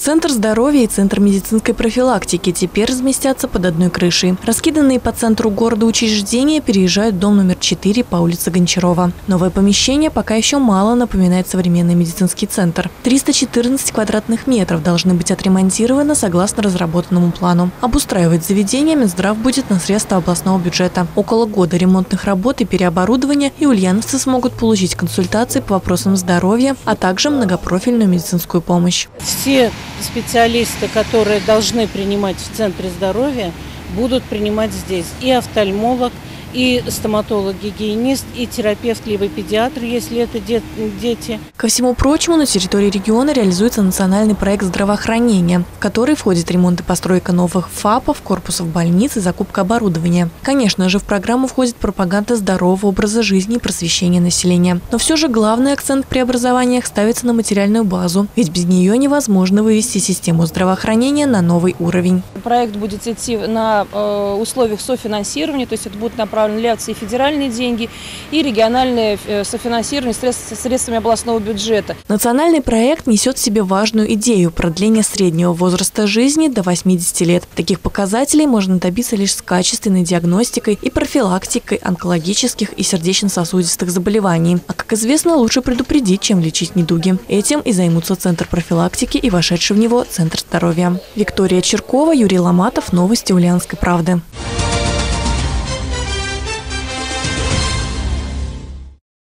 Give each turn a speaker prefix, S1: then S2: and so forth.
S1: Центр здоровья и Центр медицинской профилактики теперь разместятся под одной крышей. Раскиданные по центру города учреждения переезжают в дом номер 4 по улице Гончарова. Новое помещение пока еще мало напоминает современный медицинский центр. 314 квадратных метров должны быть отремонтированы согласно разработанному плану. Обустраивать заведение Минздрав будет на средства областного бюджета. Около года ремонтных работ и переоборудования, и ульяновцы смогут получить консультации по вопросам здоровья, а также многопрофильную медицинскую помощь.
S2: Все специалисты, которые должны принимать в Центре здоровья, будут принимать здесь. И офтальмолог, и стоматолог-гигиенист, и терапевт, либо педиатр, если это дети.
S1: Ко всему прочему, на территории региона реализуется национальный проект здравоохранения, в который входит ремонт и постройка новых ФАПов, корпусов больниц и закупка оборудования. Конечно же, в программу входит пропаганда здорового образа жизни и просвещения населения. Но все же главный акцент в преобразованиях ставится на материальную базу, ведь без нее невозможно вывести систему здравоохранения на новый уровень.
S3: Проект будет идти на условиях софинансирования, то есть это будут направлены и федеральные деньги, и региональное софинансирование средствами областного бюджета.
S1: Национальный проект несет в себе важную идею – продления среднего возраста жизни до 80 лет. Таких показателей можно добиться лишь с качественной диагностикой и профилактикой онкологических и сердечно-сосудистых заболеваний. А как известно, лучше предупредить, чем лечить недуги. Этим и займутся Центр профилактики и вошедший в него Центр здоровья. Виктория Черкова, Юрий Ломатов. Новости Ульяновской правды.